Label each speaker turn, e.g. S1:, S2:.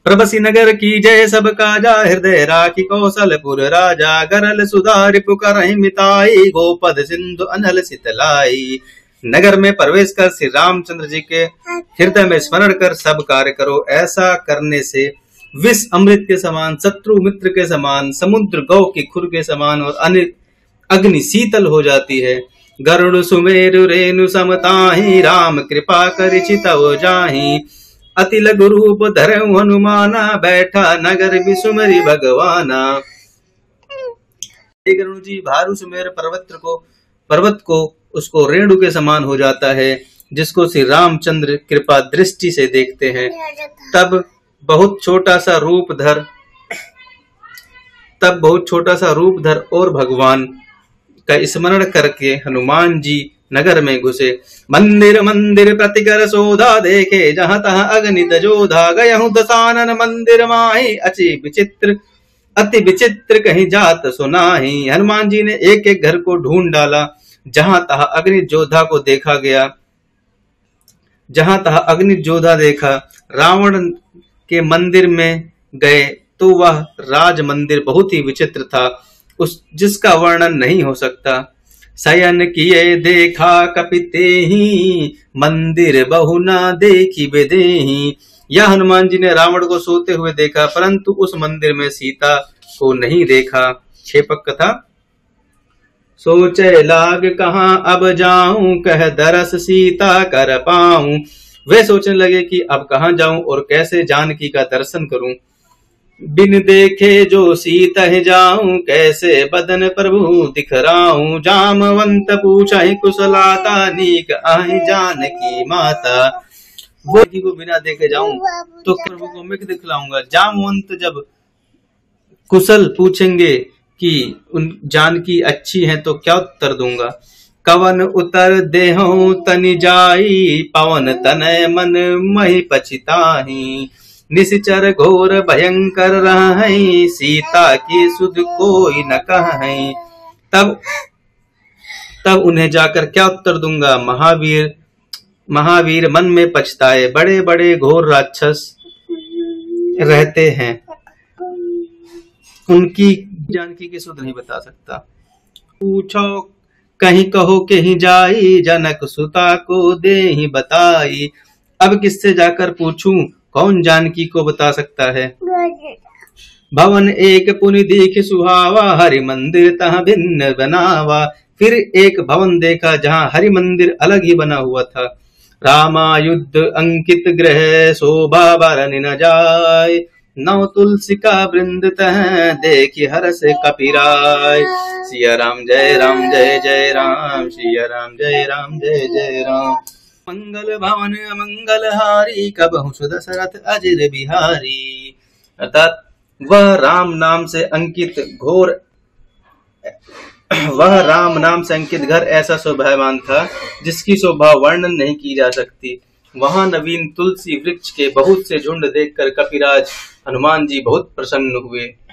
S1: प्रबसी नगर की जय सब काजा, हृदय राखी कौशलपुर राजा। गरल सुधारि पुकारहि मिताई, गोपद सिंधु अनल सितलाई। नगर में प्रवेश कर श्री रामचंद्र जी के हृदय में स्मरण कर सब कार्य करो। ऐसा करने से विष अमृत के समान, शत्रु मित्र के समान, समुद्र गौ की खुर के समान और अग्नि शीतल हो जाती है। गरुड़ सुमेरु रेणु समताहि, राम कृपा करि चितव जाहि। अति लघु रूप धरऊ हनुमाना, बैठा नगर बिसुमरि भगवाना। गरुड़ जी भारू सुमेर पर्वत को उसको रेणु के समान हो जाता है, जिसको श्री रामचंद्र कृपा दृष्टि से देखते हैं। तब बहुत छोटा सा रूप धर और भगवान का स्मरण करके हनुमान जी नगर में घुसे। मंदिर मंदिर प्रतिकर सोधा, देखे जहाँ तहाँ अगणित जोधा। गयहु दसानन मंदिर माहि, अति विचित्र कहीं जात सुनाहि। हनुमान जी ने एक एक घर को ढूंढ डाला। जहां तहाँ अग्नि जोधा देखा। रावण के मंदिर में गए तो वह राज मंदिर बहुत ही विचित्र था, जिसका वर्णन नहीं हो सकता। शयन किए देखा कपितेहि, मंदिर बहु ना देखी बेदेहि। यह हनुमान जी ने रावण को सोते हुए देखा, परंतु उस मंदिर में सीता को नहीं देखा। क्षेपक कथा। सोचे लाग कहाँ अब जाऊं, कह दरस सीता कर पाऊं। वे सोचने लगे कि अब कहाँ जाऊं और कैसे जानकी का दर्शन करूं। बिन देखे जो सीता जाऊं, कैसे बदन प्रभु दिखराऊं। जामवंत पूछहि कुशलाता, नीक आहि जानकी माता। वो को बिना देखे जाऊं तो प्रभु को मैं दिखलाऊंगा। जामवंत जब कुशल पूछेंगे कि उन जानकी अच्छी है तो क्या उत्तर दूंगा। कवन उतर देहु तनि जाई, पवन तनय मन महि पछिताहि। निश्चर घोर भयंकर रहै, सीता की सुध कोई न कहै। तब उन्हें जाकर क्या उत्तर दूंगा। महावीर मन में पछताए। बड़े बड़े घोर राक्षस रहते हैं, उनकी जानकी की सुध नहीं बता सकता। पूछो कहीं कहो कहीं जाई, जनक सुता को देहि बताई। अब किससे जाकर पूछूं, कौन जानकी को बता सकता है। भवन एक पुनि देख सुहावा, हरि मंदिर तहाँ भिन्न बनावा। फिर एक भवन देखा जहाँ हरि मंदिर अलग ही बना हुआ था। रामायुद्ध अंकित ग्रह, शोभा बरन न जाय। नौ तुलसी का वृंद तह, देखि हरस कपिराय। सिया राम जय जय राम, सिया राम जय जय राम। मंगल भवन मंगल हारी, कबहु सुदशरथ अजिर बिहारी। अर्थात वह राम नाम से अंकित घर ऐसा शोभावान था, जिसकी शोभा वर्णन नहीं की जा सकती। वहां नवीन तुलसी वृक्ष के बहुत से झुंड देखकर कपिराज हनुमान जी बहुत प्रसन्न हुए।